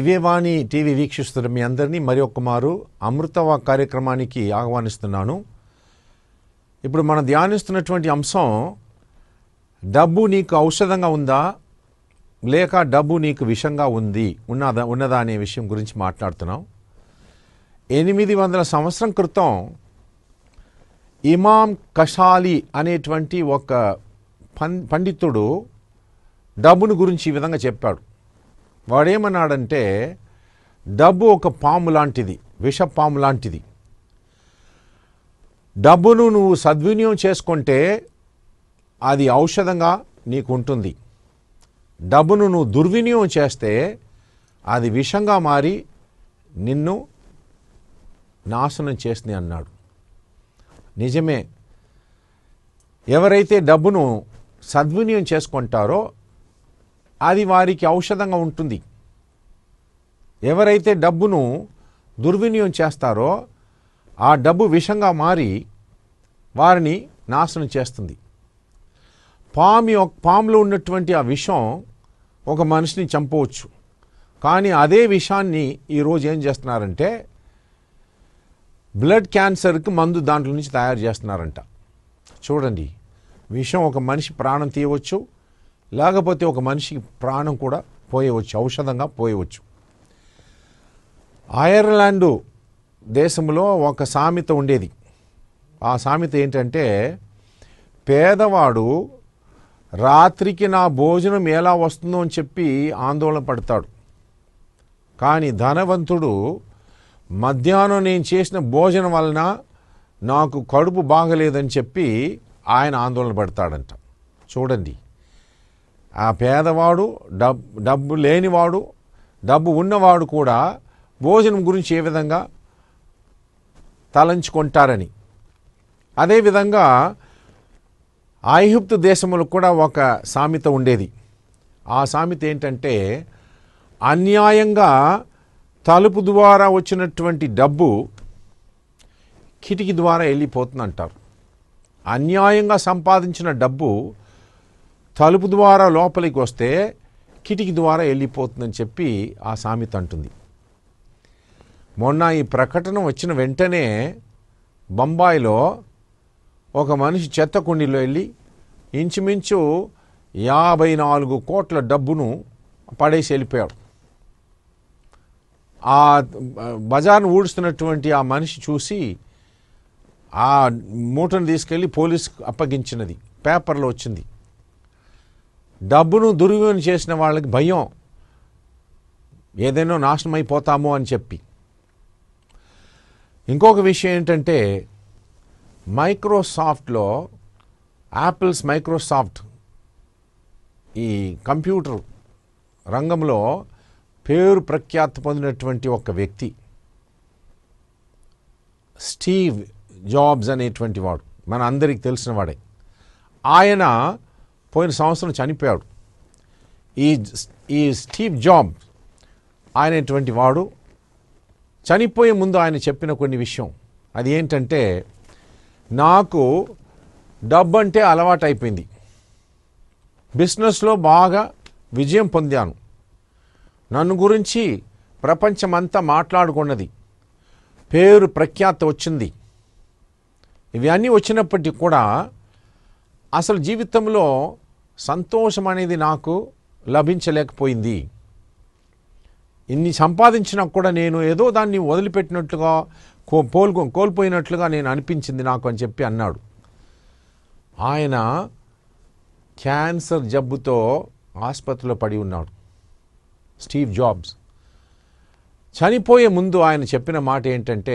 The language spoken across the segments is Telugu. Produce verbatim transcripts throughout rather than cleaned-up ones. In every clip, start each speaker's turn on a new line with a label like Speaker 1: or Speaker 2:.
Speaker 1: దివ్యవాణి టీవీ వీక్షిస్తున్న మీ అందరినీ మరి ఒక్కమారు అమృత వాక్ కార్యక్రమానికి ఆహ్వానిస్తున్నాను. ఇప్పుడు మనం ధ్యానిస్తున్నటువంటి అంశం, డబ్బు నీకు ఔషధంగా ఉందా లేక డబ్బు నీకు విషంగా ఉంది ఉన్నదా ఉన్నదా అనే విషయం గురించి మాట్లాడుతున్నాం. ఎనిమిది వందల సంవత్సరం క్రితం ఇమాం కషాలి అనేటువంటి ఒక పండితుడు డబ్బును గురించి ఈ విధంగా చెప్పాడు. వాడేమన్నాడంటే, డబ్బు ఒక పాము లాంటిది, విష పాము లాంటిది. డబ్బును నువ్వు సద్వినియోగం చేసుకుంటే అది ఔషధంగా నీకు ఉంటుంది. డబ్బును నువ్వు దుర్వినియోగం చేస్తే అది విషంగా మారి నిన్ను నాశనం చేస్తుంది అన్నాడు. నిజమే. ఎవరైతే డబ్బును సద్వినియోగం చేసుకుంటారో అది వారికి ఔషధంగా ఉంటుంది. ఎవరైతే డబ్బును దుర్వినియోగం చేస్తారో ఆ డబ్బు విషంగా మారి వారిని నాశనం చేస్తుంది. పాము పాములో ఉన్నటువంటి ఆ విషం ఒక మనిషిని చంపవచ్చు. కానీ అదే విషాన్ని ఈరోజు ఏం చేస్తున్నారంటే, బ్లడ్ క్యాన్సర్కి మందు దాంట్లో నుంచి తయారు చేస్తున్నారంట. చూడండి, విషం ఒక మనిషి ప్రాణం తీయవచ్చు, లేకపోతే ఒక మనిషికి ప్రాణం కూడా పోయవచ్చు, ఔషధంగా పోయవచ్చు. ఐర్లాండు దేశంలో ఒక సామెత ఉండేది. ఆ సామెత ఏంటంటే, పేదవాడు రాత్రికి నా భోజనం ఎలా వస్తుందో అని చెప్పి ఆందోళన పడతాడు. కానీ ధనవంతుడు మధ్యాహ్నం నేను చేసిన భోజనం వలన నాకు కడుపు బాగలేదని చెప్పి ఆయన ఆందోళన పడతాడంట. చూడండి, ఆ పేదవాడు, డబ్ డబ్బు లేనివాడు, డబ్బు ఉన్నవాడు కూడా భోజనం గురించి ఏ విధంగా తలంచుకుంటారని. అదేవిధంగా ఐగుప్తు దేశంలో కూడా ఒక సామెత ఉండేది. ఆ సామెత ఏంటంటే, అన్యాయంగా తలుపు ద్వారా వచ్చినటువంటి డబ్బు కిటికీ ద్వారా వెళ్ళిపోతుందంటారు. అన్యాయంగా సంపాదించిన డబ్బు తలుపు ద్వారా లోపలికి వస్తే కిటికీ ద్వారా వెళ్ళిపోతుందని చెప్పి ఆ సామెత అంటుంది. మొన్న ఈ ప్రకటన వచ్చిన వెంటనే బొంబాయిలో ఒక మనిషి చెత్త కుండీలో వెళ్ళి ఇంచుమించు యాభై నాలుగు కోట్ల డబ్బును పడేసి వెళ్ళిపోయాడు. ఆ బజార్ను ఊడుస్తున్నటువంటి ఆ మనిషి చూసి ఆ మూటను తీసుకెళ్ళి పోలీసుకు అప్పగించినది, పేపర్లో వచ్చింది. డబ్బును దుర్వినియోగం చేసిన వాళ్ళకి భయం, ఏదైనా నాశనం అయిపోతామో అని చెప్పి. ఇంకొక విషయం ఏంటంటే, మైక్రోసాఫ్ట్లో, యాపిల్స్ మైక్రోసాఫ్ట్ ఈ కంప్యూటర్ రంగంలో పేరు ప్రఖ్యాతి పొందినటువంటి ఒక వ్యక్తి స్టీవ్ జాబ్స్ అనేటువంటి వాడు, మన అందరికి తెలిసిన వాడే. ఆయన పోయిన సంవత్సరం చనిపోయాడు. ఈ ఈ స్టీవ్ జాబ్స్ అనేటువంటి వాడు చనిపోయే ముందు ఆయన చెప్పిన కొన్ని విషయం, అది ఏంటంటే, నాకు డబ్బు అంటే అలవాటు అయిపోయింది, బిజినెస్లో బాగా విజయం పొందాను, నన్ను గురించి ప్రపంచమంతా మాట్లాడుకున్నది, పేరు ప్రఖ్యాతి వచ్చింది. ఇవి అన్నీ వచ్చినప్పటికీ కూడా అసలు జీవితంలో సంతోషం అనేది నాకు లభించలేకపోయింది. ఇన్ని సంపాదించినా కూడా నేను ఏదో దాన్ని వదిలిపెట్టినట్లుగా, కో పోల్గొ కోల్పోయినట్లుగా నేను అనిపించింది నాకు అని చెప్పి అన్నాడు. ఆయన క్యాన్సర్ జబ్బుతో ఆసుపత్రిలో పడి ఉన్నాడు. స్టీవ్ జాబ్స్ చనిపోయే ముందు ఆయన చెప్పిన మాట ఏంటంటే,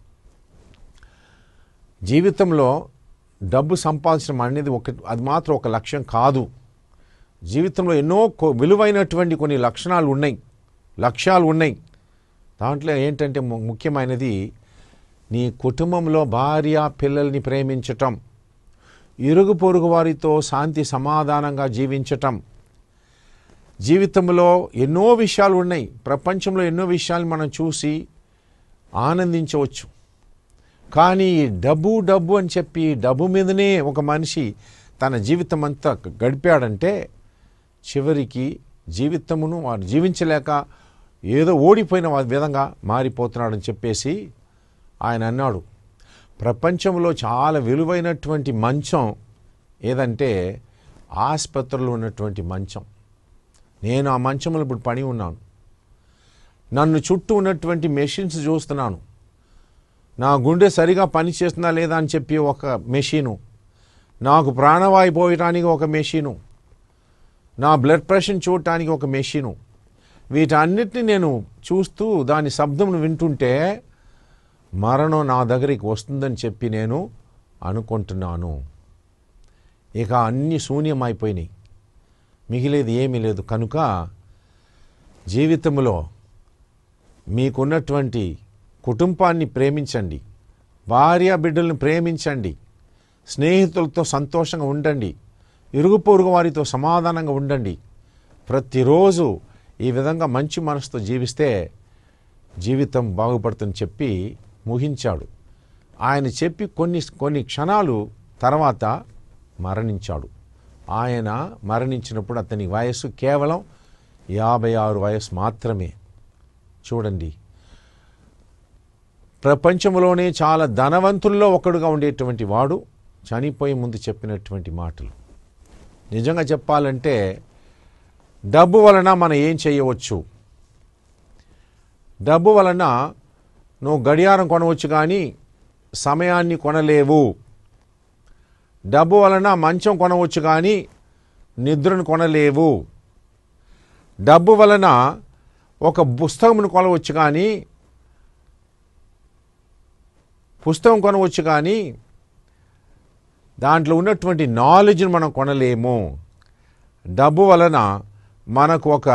Speaker 1: జీవితంలో డబ్బు సంపాదించడం అనేది ఒక అది మాత్రం ఒక లక్ష్యం కాదు. జీవితంలో ఎన్నో విలువైనటువంటి కొన్ని లక్షణాలు ఉన్నాయి, లక్ష్యాలు ఉన్నాయి. దాంట్లో ఏంటంటే ముఖ్యమైనది నీ కుటుంబంలో భార్య పిల్లల్ని ప్రేమించటం, ఇరుగు పొరుగు వారితో శాంతి సమాధానంగా జీవించటం. జీవితంలో ఎన్నో విషయాలు ఉన్నాయి, ప్రపంచంలో ఎన్నో విషయాలు మనం చూసి ఆనందించవచ్చు. కానీ డబ్బు డబ్బు అని చెప్పి డబ్బు మీదనే ఒక మనిషి తన జీవితం అంతా గడిపాడంటే చివరికి జీవితమును వారు జీవించలేక ఏదో ఓడిపోయిన విధంగా మారిపోతున్నాడని చెప్పేసి ఆయన అన్నాడు. ప్రపంచంలో చాలా విలువైనటువంటి మంచం ఏదంటే ఆసుపత్రిలో ఉన్నటువంటి మంచం. నేను ఆ మంచంలో ఇప్పుడు పని ఉన్నాను. నన్ను చుట్టూ ఉన్నటువంటి మెషిన్స్ చూస్తున్నాను. నా గుండె సరిగా పనిచేస్తుందా లేదా అని చెప్పి ఒక మెషీను, నాకు ప్రాణవాయు పోయటానికి ఒక మెషీను, నా బ్లడ్ ప్రెషర్ చూడటానికి ఒక మెషీను, వీటన్నిటిని నేను చూస్తూ దాని శబ్దమును వింటుంటే మరణం నా దగ్గరికి వస్తుందని చెప్పి నేను అనుకుంటున్నాను. ఇక అన్నీ శూన్యమైపోయినాయి, మిగిలేది ఏమీ లేదు. కనుక జీవితంలో మీకున్నటువంటి కుటుంబాన్ని ప్రేమించండి, భార్య బిడ్డలను ప్రేమించండి, స్నేహితులతో సంతోషంగా ఉండండి, ఇరుగు పొరుగు వారితో సమాధానంగా ఉండండి. ప్రతిరోజు ఈ విధంగా మంచి మనసుతో జీవిస్తే జీవితం బాగుపడుతుందని చెప్పి ముగించాడు. ఆయన చెప్పి కొన్ని కొన్ని క్షణాలు తర్వాత మరణించాడు. ఆయన మరణించినప్పుడు అతని వయస్సు కేవలం యాభై ఆరు వయస్సు మాత్రమే. చూడండి, ప్రపంచంలోనే చాలా ధనవంతుల్లో ఒకడుగా ఉండేటువంటి వాడు చనిపోయే ముందు చెప్పినటువంటి మాటలు. నిజంగా చెప్పాలంటే డబ్బు వలన మనం ఏం చేయవచ్చు? డబ్బు వలన నువ్వు గడియారం కొనవచ్చు కానీ సమయాన్ని కొనలేవు. డబ్బు వలన మంచం కొనవచ్చు కానీ నిద్రను కొనలేవు. డబ్బు వలన ఒక పుస్తకమును కొనవచ్చు కానీ పుస్తకం కొనవచ్చు కానీ దాంట్లో ఉన్నటువంటి నాలెడ్జ్ని మనం కొనలేము. డబ్బు వలన మనకు ఒక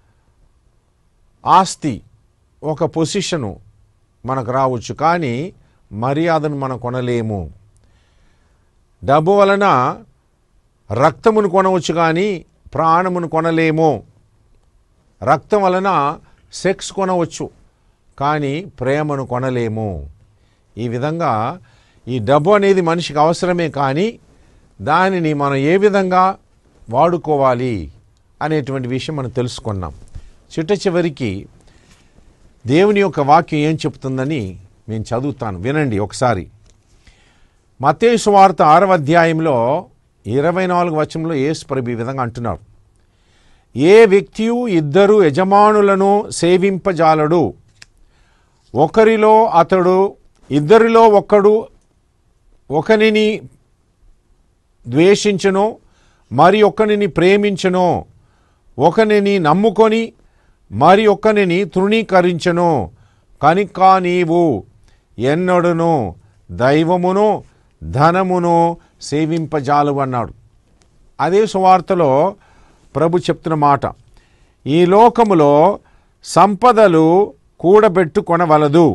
Speaker 1: ఆస్తి, ఒక పొజిషను మనకు రావచ్చు కానీ మర్యాదను మనం కొనలేము. డబ్బు వలన రక్తమును కొనవచ్చు కానీ ప్రాణమును కొనలేము. రక్తం వలన సెక్స్ కొనవచ్చు కానీ ప్రేమను కొనలేము. ఈ విధంగా ఈ డబ్బు అనేది మనిషికి అవసరమే కానీ దానిని మనం ఏ విధంగా వాడుకోవాలి అనేటువంటి విషయం మనం తెలుసుకున్నాం. చిట్ట చివరికి దేవుని యొక్క వాక్యం ఏం చెప్తుందని నేను చదువుతాను, వినండి ఒకసారి. మత్తయి సువార్త ఆరవ అధ్యాయంలో ఇరవై నాలుగు వచనంలో యేసు ప్రభు ఈ విధంగా అంటున్నాడు, ఏ వ్యక్తియు ఇద్దరు యజమానులను సేవింపజాలడు, ఒకరిలో అతడు ఇద్దరిలో ఒకడు ఒకనిని ద్వేషించును, మరి ఒకనిని ప్రేమించును, ఒకనిని నమ్ముకొని మరి ఒకనిని తృణీకరించును. కనుక నీవు ఎన్నడును దైవమును ధనమును సేవింపజాలవు అన్నాడు. అదే సువార్తలో ప్రభు చెప్తున్న మాట, ఈ లోకములో సంపదలు కూడబెట్టుకొనవలదు,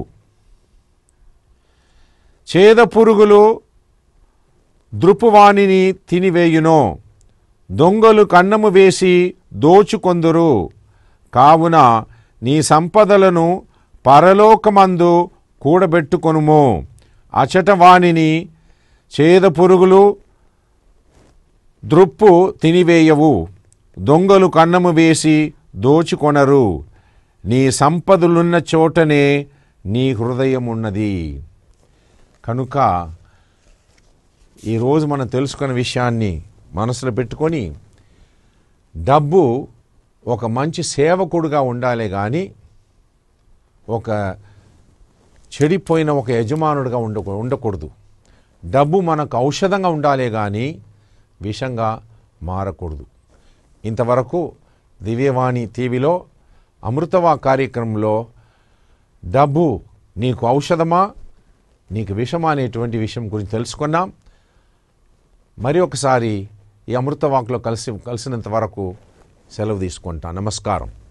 Speaker 1: చేద పురుగులు ద్రుపువానిని తినివేయును, దొంగలు కన్నము వేసి దోచుకొందురు. కావున నీ సంపదలను పరలోకమందు కూడబెట్టుకొనుము, అచట వానిని చేద పురుగులు ద్రుప్పు తినివేయవు, దొంగలు కన్నము వేసి దోచుకొనరు. నీ సంపదలున్న చోటనే నీ హృదయం ఉన్నది. కనుక ఈరోజు మనం తెలుసుకున్న విషయాన్ని మనసులో పెట్టుకొని డబ్బు ఒక మంచి సేవకుడుగా ఉండాలి కానీ ఒక చెడిపోయిన ఒక యజమానుడిగా ఉండ ఉండకూడదు. డబ్బు మనకు ఔషధంగా ఉండాలి కానీ విషంగా మారకూడదు. ఇంతవరకు దివ్యవాణి టీవీలో అమృతవా కార్యక్రమంలో డబ్బు నీకు ఔషధమా నీకు విషమా అనేటువంటి విషయం గురించి తెలుసుకున్నాం. మరి ఒకసారి ఈ అమృతవాకులో కలిసి కలిసినంత వరకు సెలవు తీసుకుంటాను. నమస్కారం.